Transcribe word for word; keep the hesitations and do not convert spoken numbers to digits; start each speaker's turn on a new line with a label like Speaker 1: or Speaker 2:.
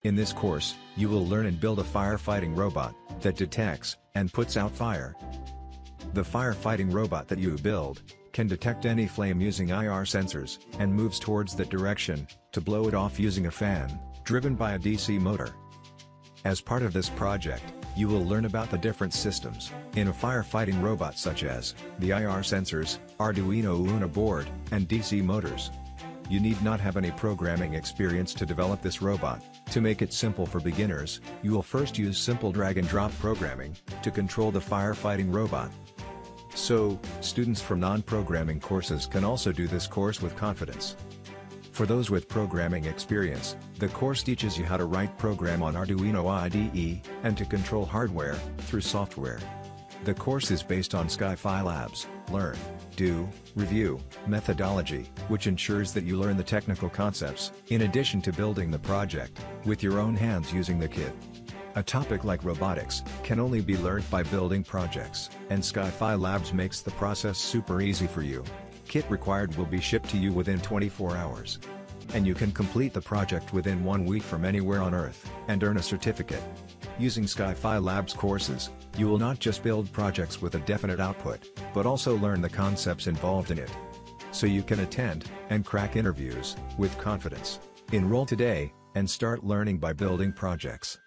Speaker 1: In this course, you will learn and build a firefighting robot that detects and puts out fire. The firefighting robot that you build can detect any flame using I R sensors and moves towards that direction to blow it off using a fan driven by a D C motor. As part of this project, you will learn about the different systems in a firefighting robot, such as the I R sensors, Arduino Uno board, and D C motors. You need not have any programming experience to develop this robot. To make it simple for beginners, you will first use simple drag-and-drop programming to control the firefighting robot. So, students from non-programming courses can also do this course with confidence. For those with programming experience, the course teaches you how to write program on Arduino I D E, and to control hardware through software. The course is based on Skyfi Labs' Learn, Do, Review methodology, which ensures that you learn the technical concepts, in addition to building the project with your own hands using the kit. A topic like robotics can only be learned by building projects, and Skyfi Labs makes the process super easy for you. Kit required will be shipped to you within twenty-four hours. And you can complete the project within one week from anywhere on Earth, and earn a certificate. Using Skyfi Labs courses, you will not just build projects with a definite output, but also learn the concepts involved in it. So you can attend and crack interviews with confidence. Enroll today, and start learning by building projects.